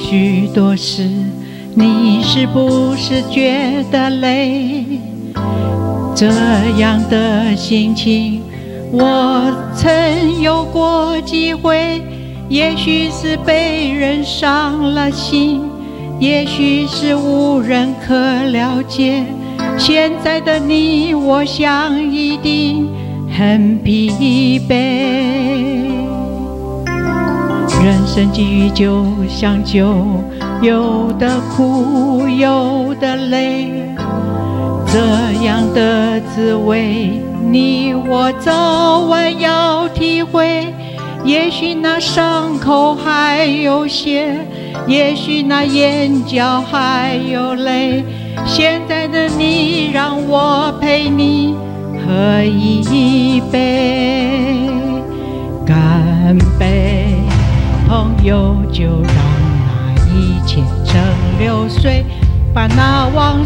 许多事，你是不是觉得累？这样的心情，我曾有过机会，也许是被人伤了心，也许是无人可了解。现在的你，我想一定很疲惫。人生际遇就像酒，有的苦，有的累。这样的滋味，你我早晚要体会。也许那伤口还有血，也许那眼角还有泪。现在的你，让我陪你喝一杯，干杯！朋友，就让那一切成流水，把那往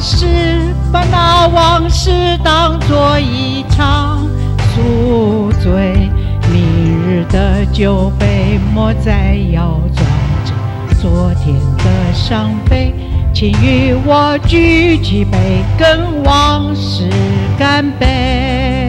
事当作一场宿醉。明日的酒杯莫再要装着昨天的伤悲，请与我举起杯，跟往事干杯。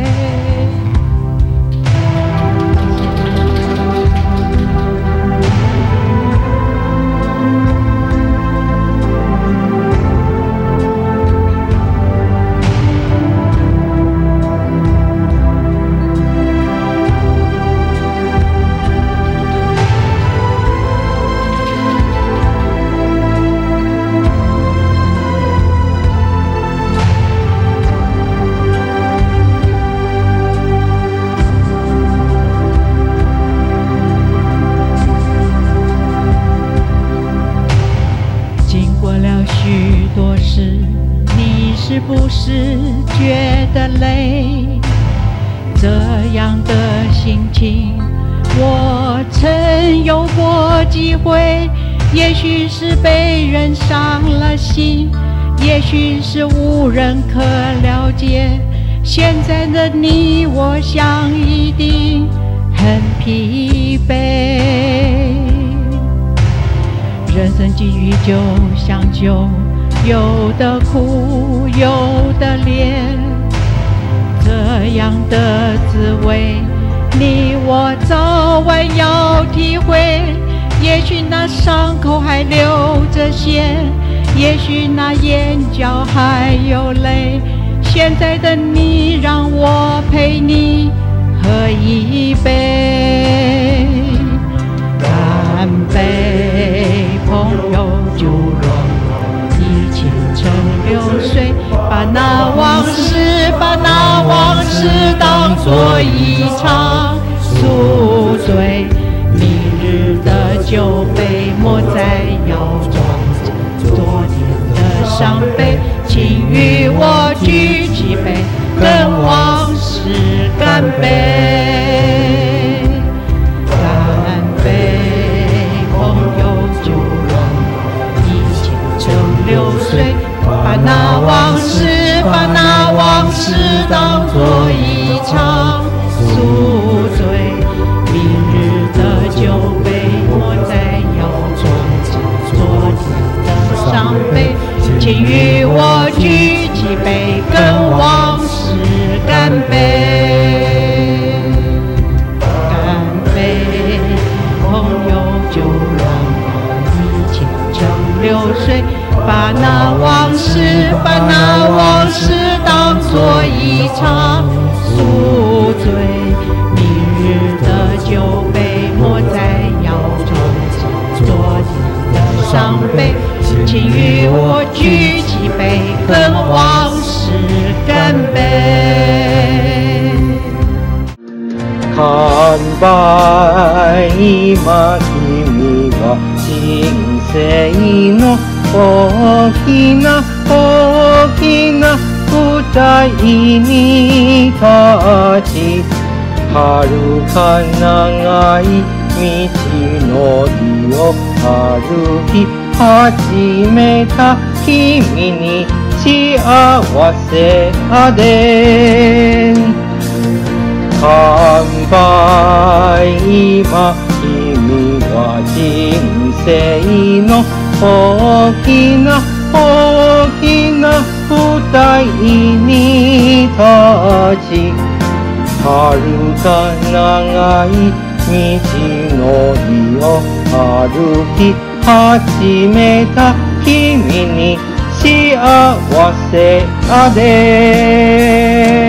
许多事，你是不是觉得累？这样的心情，我曾有过机会，也许是被人伤了心，也许是无人可了解。现在的你，我想一定很疲惫。人生际遇就像酒，有的苦，有的烈。这样的滋味，你我早晚要体会。也许那伤口还流着血，也许那眼角还有泪。现在的你，让我陪你喝一杯，干杯！朋友，就让一切成流水，把那往事当作一场宿醉。明日的酒杯莫再要装着昨天的伤悲，请与我举起杯，跟往事干杯，干杯！流水，把那往事当作一场宿醉。明日的酒杯莫再要装着昨天的伤悲，请与我举起杯，跟往事干杯，干杯！朋友，就让一切成流水，把那往事当作一场宿醉。明日的酒杯莫再要装着昨天的伤悲，请与我举起杯，跟往事干杯。 乾杯。今君は人生の大きな舞台に立ち、遥か長い道のりを歩き始めた君に幸せあれ。乾杯。今君は人生の大きな大きな舞台に立ち、遥か長い道のりを歩き始めた君に幸せあれ。